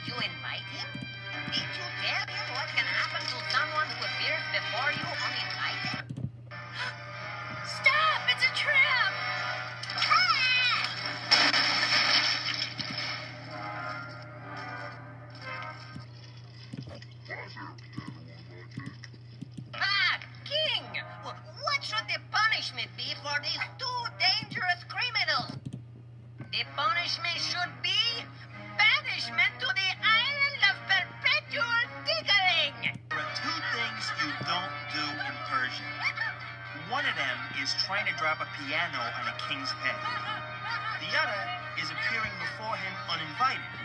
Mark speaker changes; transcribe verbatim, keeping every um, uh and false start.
Speaker 1: you invite him? Did you tell him what can happen to someone who appears before you uninvited?
Speaker 2: Stop! It's a trap!
Speaker 1: Ah, King! What should the punishment be for these two dangerous criminals? The punishment should be banishment to the island of Perpetual Tickling!
Speaker 3: There are two things you don't do in Persian. One of them is trying to drop a piano on a king's head. The other is appearing before him uninvited.